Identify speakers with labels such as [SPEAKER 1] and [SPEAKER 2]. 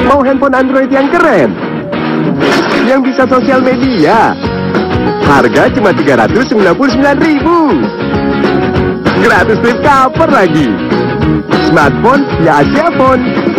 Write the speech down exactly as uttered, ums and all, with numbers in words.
[SPEAKER 1] Mau handphone Android yang keren? Yang bisa sosial media? Harga cuma tiga ratus sembilan puluh sembilan ribu. Gratis flip cover lagi. Smartphone via Asia Phone.